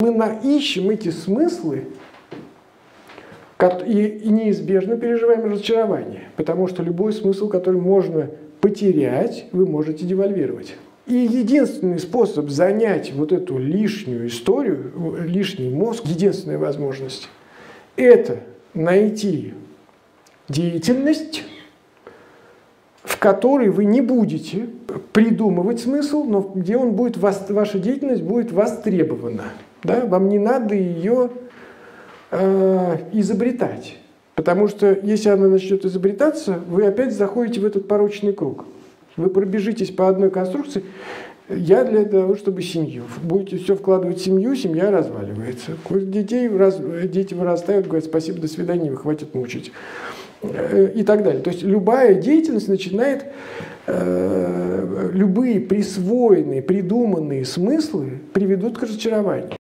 Мы ищем эти смыслы и неизбежно переживаем разочарование, потому что любой смысл, который можно потерять, вы можете девальвировать. И единственный способ занять вот эту лишнюю историю, лишний мозг, единственная возможность, это найти деятельность, в которой вы не будете придумывать смысл, но где он будет, ваша деятельность будет востребована. Да? Вам не надо ее изобретать. Потому что если она начнет изобретаться, вы опять заходите в этот порочный круг. Вы пробежитесь по одной конструкции. Я для того, чтобы семью. Будете все вкладывать в семью, семья разваливается. Дети вырастают, говорят: спасибо, до свидания, хватит мучить. И так далее. То есть любая деятельность начинает, любые присвоенные, придуманные смыслы приведут к разочарованию.